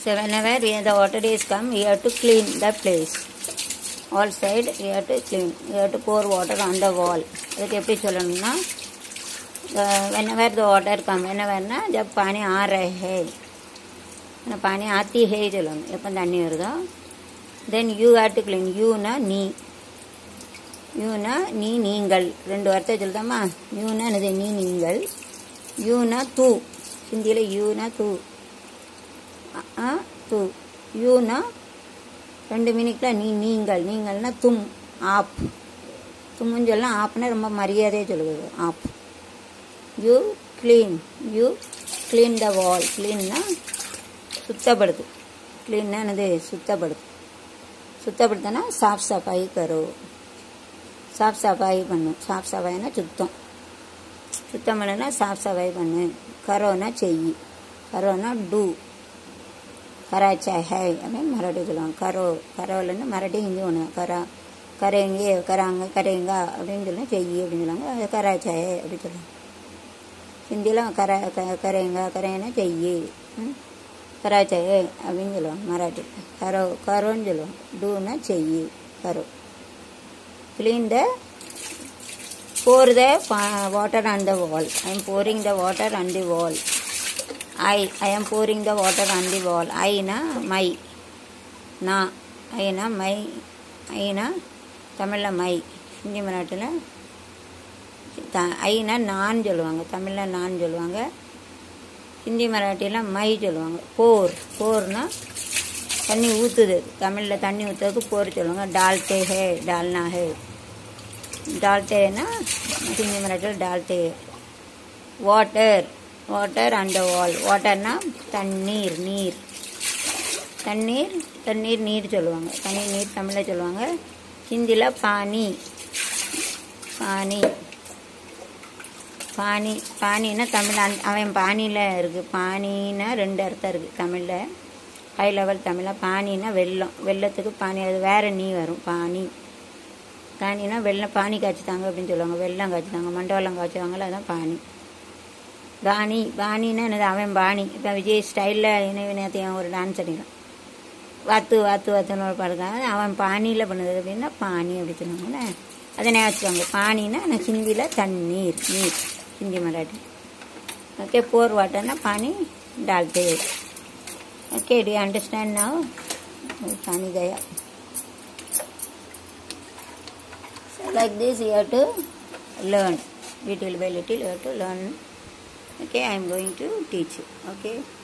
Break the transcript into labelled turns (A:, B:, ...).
A: So whenever the water is come, you have to clean the place. All side you have to clean. You have to pour water on the wall. அதுக்கு எப்படி சொல்லணும்னா whenever the water come, whenever ना जब पानी आ रहे है, पानी आती है சொல்லணும். எப்போ தண்ணி வருதோ then you have to clean. you ना நீ, you ना நீ நீங்கள், ரெண்டு வார்த்தை சொல்லுதாமா. you ना என்னது நீ நீங்கள், you ना तू, ஹிந்தியில் you ना तू, तू, you ना ரெண்டு மீனிக்கில் நீ நீங்கள், நீங்கள்னா தும், ஆப், தும்முன்னு சொல்லலாம். ஆப்னா ரொம்ப மரியாதையாக சொல்லுவது ஆப். You clean, you clean the wall. க்ளீன்னா சுத்தப்படுத்து, க்ளீன்னா என்னது சுத்தப்படுத்து, சுத்தப்படுத்தினா சாஃப் சஃபாய் கரோ, சாஃப் சஃபாய் பண்ணு. சாஃப் சஃபாய்னா சுத்தம், சுத்தம் பண்ணுன்னா சாஃப் சஃபாய் பண்ணு. கரோனா செய், கரோனா டூ, கராச்சா ஹை அப்படின்னு மராட்டி சொல்லுவாங்க. கரோ, கரோலன்னு மராட்டி ஹிந்தி ஒன்று. கரா, கரைங்க, கராங்க, கரைங்க அப்படின்னு சொல்லலாம். செய் அப்படின்னு சொல்லுவாங்க. அது கராச்சா ஹை அப்படின்னு சொல்லுவாங்க. ஹிந்தியில் கரைங்க, கரைன்னா செய், கராச்சா ஹை அப்படின்னு சொல்லுவாங்க மராட்டி. கரோ, கரோன்னு சொல்லுவாங்க. டூனா செய், கரோ. clean the, pour the water on the wall. I am pouring the water on the wall. I am pouring the water on the wall. I na my, na, I na my, I na தமிழ்ல மை, ஹிந்தி மராட்டியில் I na நான் சொல்லுவாங்க, தமிழில் நான் சொல்லுவாங்க, Hindi மராட்டியில் my சொல்லுவாங்க. போர், போர்னா தண்ணி ஊற்றுது, தமிழில் தண்ணி ஊற்றுறதுக்கு போர் சொல்லுவாங்க. டால்டே ஹே, டால்னா ஹே, டால்டேனா ஹிந்தி மராட்டியில் டால்டே. Water, water on the wall. வாட்டர்னா தண்ணீர், நீர், தண்ணீர், தண்ணீர் நீர் சொல்லுவாங்க. தண்ணீர் நீர் தமிழில் சொல்லுவாங்க. ஹிந்தியில் பானி, பானி, பானி, பானின்னா தமிழ் அவன் பானியில் இருக்குது. பானின்னா ரெண்டு அர்த்தம் இருக்குது தமிழில், ஹை லெவல் தமிழில். பானின்னா வெள்ளம், வெள்ளத்துக்கு பானி, அது வேறு நீ வரும். பானி, பானின்னா வெள்ளம், பானி காய்ச்சித்தாங்க அப்படின்னு சொல்லுவாங்க. வெள்ளம் காய்ச்சித்தாங்க, மண்டவெல்லம் காய்ச்சுவாங்களோ அதுதான் பானி. பாணி, பாணின்னா என்னது அவன் பாணி. இப்போ விஜய் ஸ்டைலில் இணைவினத்தையும் ஒரு டான்ஸ் அடிக்கிறான், வாத்து வாத்து வாத்துன்னு ஒரு பாடுக்காங்க. அவன் பானியில் பண்ணுது அப்படின்னா பானி அப்படி சொல்லுவாங்கல்ல, அதை நினைச்சுவாங்க. பானின்னா எனக்கு ஹிந்தியில் தண்ணீர், நீர், ஹிந்தி மராட்டி. ஓகே, போர் வாட்டர்னா பானி டால்டே. Okay, do you understand now? பானி கயா. Like this you have to learn, little by little you have to learn. Okay, I am going to teach you. Okay.